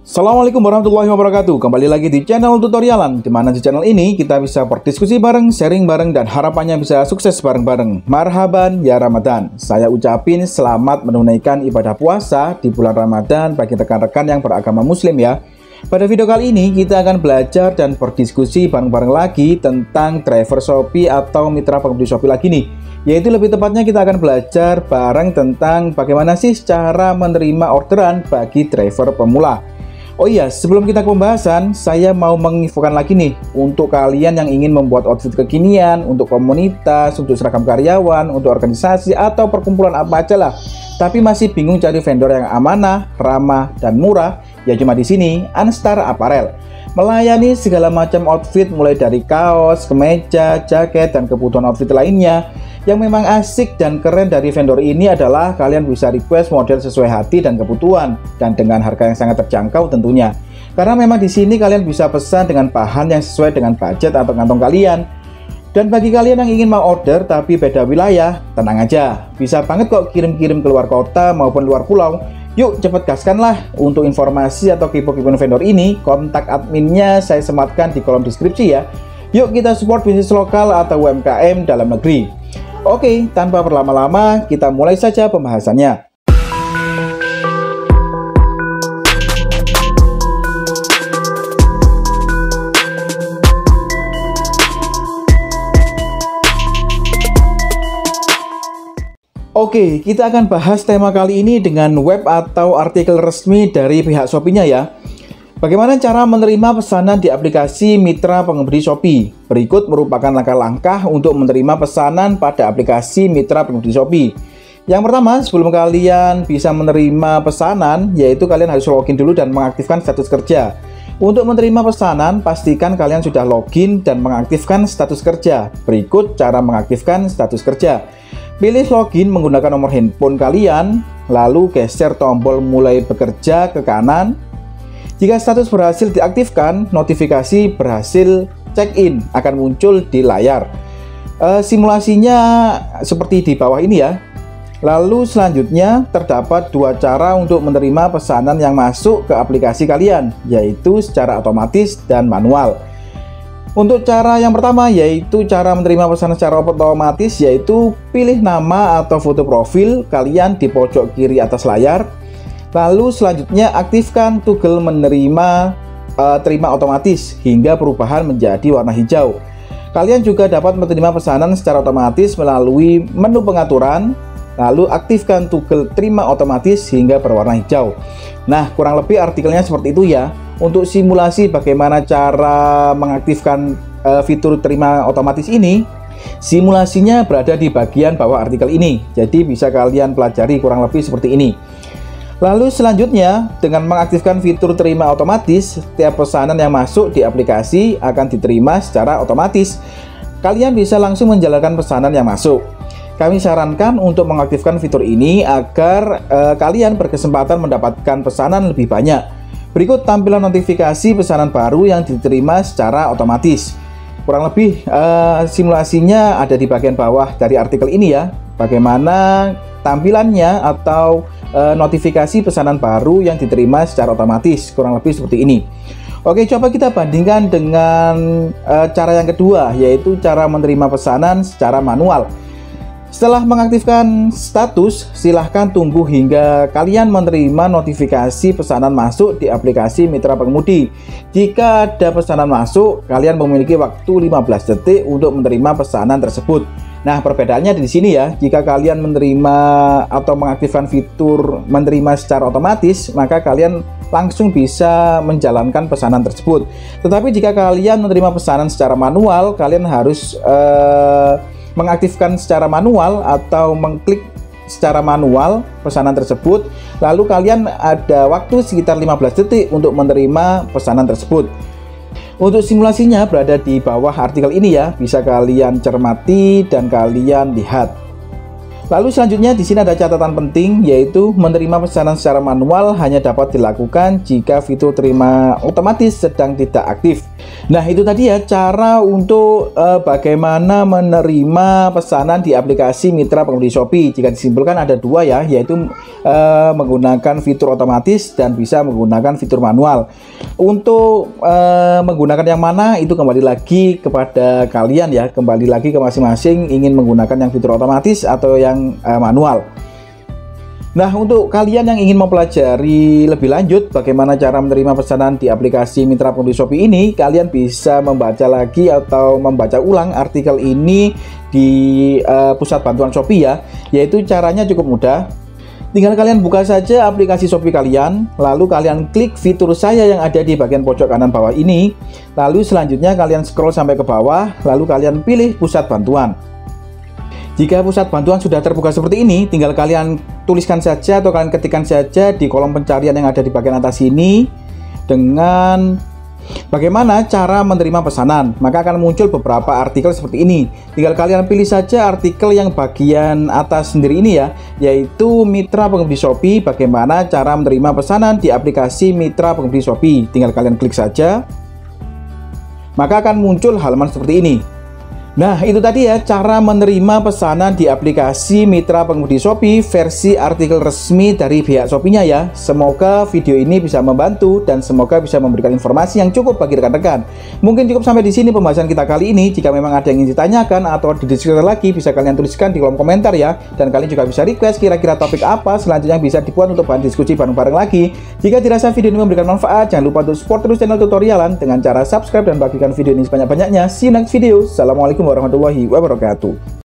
Assalamualaikum warahmatullahi wabarakatuh. Kembali lagi di channel tutorialan, di mana di channel ini kita bisa berdiskusi bareng, sharing bareng, dan harapannya bisa sukses bareng-bareng. Marhaban ya Ramadan. Saya ucapin selamat menunaikan ibadah puasa di bulan Ramadan bagi rekan-rekan yang beragama muslim ya. Pada video kali ini kita akan belajar dan berdiskusi bareng-bareng lagi tentang driver Shopee atau mitra pengemudi Shopee lagi nih. Yaitu lebih tepatnya kita akan belajar bareng tentang bagaimana sih cara menerima orderan bagi driver pemula. Oh iya, sebelum kita ke pembahasan, saya mau menginfokan lagi nih untuk kalian yang ingin membuat outfit kekinian untuk komunitas, untuk seragam karyawan, untuk organisasi atau perkumpulan apa aja lah. Tapi masih bingung cari vendor yang amanah, ramah, dan murah, ya cuma di sini Anstar Apparel. Melayani segala macam outfit mulai dari kaos, kemeja, jaket, dan kebutuhan outfit lainnya. Yang memang asik dan keren dari vendor ini adalah kalian bisa request model sesuai hati dan kebutuhan dan dengan harga yang sangat terjangkau tentunya. Karena memang di sini kalian bisa pesan dengan bahan yang sesuai dengan budget atau kantong kalian. Dan bagi kalian yang ingin mau order tapi beda wilayah, tenang aja, bisa banget kok kirim-kirim ke luar kota maupun luar pulau. Yuk cepet gaskanlah. Untuk informasi atau kepo-kepo vendor ini, kontak adminnya saya sematkan di kolom deskripsi ya. Yuk kita support bisnis lokal atau UMKM dalam negeri. Oke, tanpa berlama-lama, kita mulai saja pembahasannya. Oke, kita akan bahas tema kali ini dengan web atau artikel resmi dari pihak Shopee-nya ya. Bagaimana cara menerima pesanan di aplikasi mitra pengemudi Shopee? Berikut merupakan langkah-langkah untuk menerima pesanan pada aplikasi mitra pengemudi Shopee. Yang pertama, sebelum kalian bisa menerima pesanan, yaitu kalian harus login dulu dan mengaktifkan status kerja. Untuk menerima pesanan, pastikan kalian sudah login dan mengaktifkan status kerja. Berikut cara mengaktifkan status kerja. Pilih login menggunakan nomor handphone kalian, lalu geser tombol mulai bekerja ke kanan. Jika status berhasil diaktifkan, notifikasi berhasil check-in akan muncul di layar. Simulasinya seperti di bawah ini ya. Lalu selanjutnya terdapat dua cara untuk menerima pesanan yang masuk ke aplikasi kalian, yaitu secara otomatis dan manual. Untuk cara yang pertama yaitu cara menerima pesanan secara otomatis, yaitu pilih nama atau foto profil kalian di pojok kiri atas layar. Lalu selanjutnya aktifkan toggle menerima terima otomatis hingga perubahan menjadi warna hijau. Kalian juga dapat menerima pesanan secara otomatis melalui menu pengaturan, lalu aktifkan toggle terima otomatis hingga berwarna hijau. Nah, kurang lebih artikelnya seperti itu ya. Untuk simulasi bagaimana cara mengaktifkan fitur terima otomatis ini, simulasinya berada di bagian bawah artikel ini. Jadi bisa kalian pelajari kurang lebih seperti ini. Lalu selanjutnya, dengan mengaktifkan fitur terima otomatis, setiap pesanan yang masuk di aplikasi akan diterima secara otomatis. Kalian bisa langsung menjalankan pesanan yang masuk. Kami sarankan untuk mengaktifkan fitur ini agar kalian berkesempatan mendapatkan pesanan lebih banyak. Berikut tampilan notifikasi pesanan baru yang diterima secara otomatis. Kurang lebih simulasinya ada di bagian bawah dari artikel ini ya. Bagaimana tampilannya atau notifikasi pesanan baru yang diterima secara otomatis, kurang lebih seperti ini. Oke, coba kita bandingkan dengan cara yang kedua, yaitu cara menerima pesanan secara manual. Setelah mengaktifkan status, silahkan tunggu hingga kalian menerima notifikasi pesanan masuk di aplikasi mitra pengemudi. Jika ada pesanan masuk, kalian memiliki waktu 15 detik untuk menerima pesanan tersebut. Nah, perbedaannya di sini ya. Jika kalian menerima atau mengaktifkan fitur menerima secara otomatis, maka kalian langsung bisa menjalankan pesanan tersebut. Tetapi jika kalian menerima pesanan secara manual, kalian harus mengaktifkan secara manual atau mengklik secara manual pesanan tersebut. Lalu kalian ada waktu sekitar 15 detik untuk menerima pesanan tersebut. Untuk simulasinya berada di bawah artikel ini ya, bisa kalian cermati dan kalian lihat. Lalu selanjutnya di sini ada catatan penting, yaitu menerima pesanan secara manual hanya dapat dilakukan jika fitur terima otomatis sedang tidak aktif. Nah, itu tadi ya cara untuk bagaimana menerima pesanan di aplikasi mitra pengemudi Shopee. Jika disimpulkan ada dua ya, yaitu menggunakan fitur otomatis dan bisa menggunakan fitur manual. Untuk menggunakan yang mana itu kembali lagi kepada kalian ya, kembali lagi ke masing-masing ingin menggunakan yang fitur otomatis atau yang manual. Nah, untuk kalian yang ingin mempelajari lebih lanjut bagaimana cara menerima pesanan di aplikasi mitra pengemudi Shopee ini, kalian bisa membaca lagi atau membaca ulang artikel ini di pusat bantuan Shopee ya, yaitu caranya cukup mudah. Tinggal kalian buka saja aplikasi Shopee kalian, lalu kalian klik fitur saya yang ada di bagian pojok kanan bawah ini, lalu selanjutnya kalian scroll sampai ke bawah, lalu kalian pilih pusat bantuan. Jika pusat bantuan sudah terbuka seperti ini, tinggal kalian tuliskan saja atau kalian ketikkan saja di kolom pencarian yang ada di bagian atas ini dengan bagaimana cara menerima pesanan. Maka akan muncul beberapa artikel seperti ini. Tinggal kalian pilih saja artikel yang bagian atas sendiri ini ya, yaitu mitra pengemudi Shopee, bagaimana cara menerima pesanan di aplikasi mitra pengemudi Shopee. Tinggal kalian klik saja, maka akan muncul halaman seperti ini. Nah, itu tadi ya cara menerima pesanan di aplikasi mitra pengemudi Shopee versi artikel resmi dari pihak Shopee-nya ya. Semoga video ini bisa membantu dan semoga bisa memberikan informasi yang cukup bagi rekan-rekan. Mungkin cukup sampai di sini pembahasan kita kali ini. Jika memang ada yang ingin ditanyakan atau didiskusikan lagi, bisa kalian tuliskan di kolom komentar ya. Dan kalian juga bisa request kira-kira topik apa selanjutnya yang bisa dibuat untuk bahan diskusi bareng-bareng lagi. Jika dirasa video ini memberikan manfaat, jangan lupa untuk support terus channel tutorialan dengan cara subscribe dan bagikan video ini sebanyak-banyaknya. See you next video. Assalamualaikum warahmatullahi wabarakatuh.